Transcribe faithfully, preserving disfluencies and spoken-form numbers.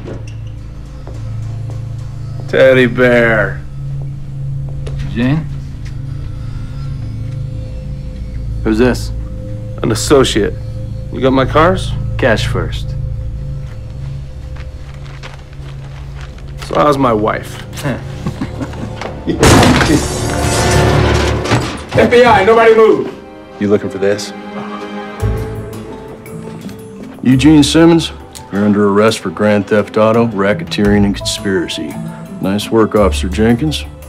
Teddy bear. Jane? Who's this? An associate. You got my cars? Cash first. So how's my wife? F B I, nobody move. You looking for this? Eugene Simmons, you're under arrest for grand theft auto, racketeering, and conspiracy. Nice work, Officer Jenkins.